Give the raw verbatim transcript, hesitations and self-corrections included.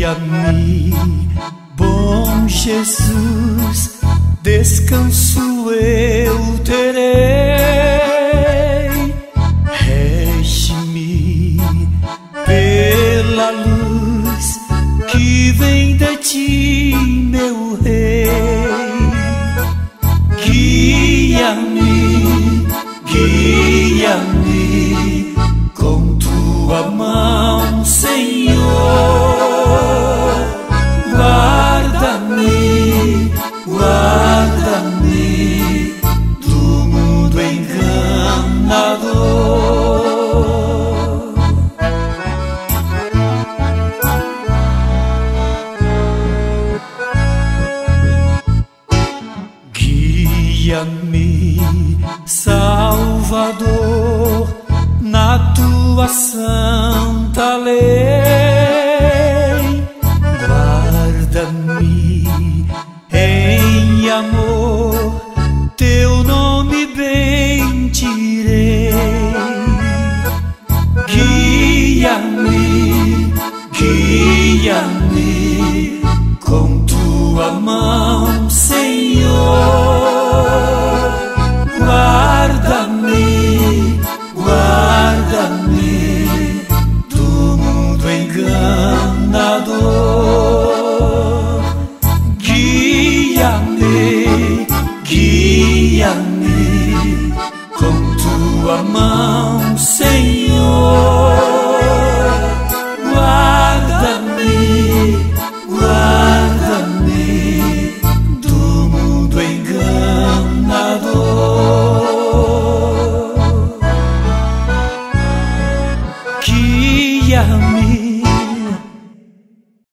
Guia-me, bom Jesus, descanso eu terei. Rege-me pela luz que vem de ti, meu Rei. Guia-me, guia-me com tua mão, Senhor. Guarda-me, guarda-me do mundo enganador. Guia-me, Salvador, na tua santa lei. Guarda-me em amor, teu nome bendirei. Guia-me, guia-me